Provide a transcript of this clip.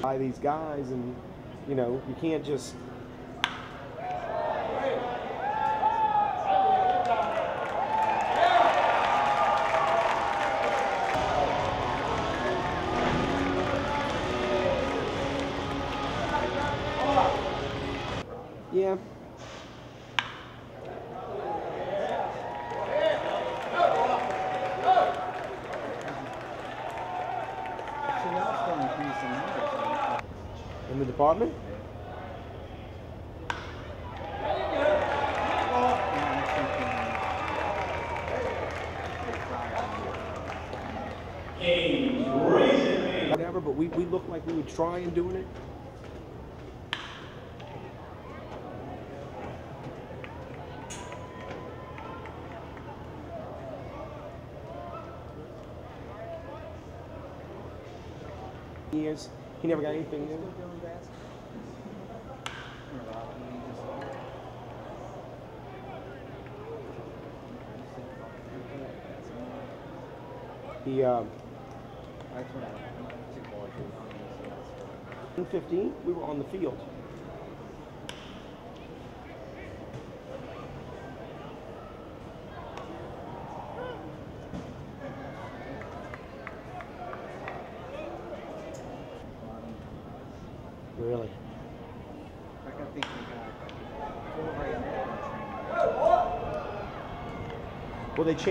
by these guys, and you know, you can't just. Yeah. In the department? Whatever, but we looked like we were trying doing it. Years, he never got anything new. He 15, we were on the field. Really? Well, they changed.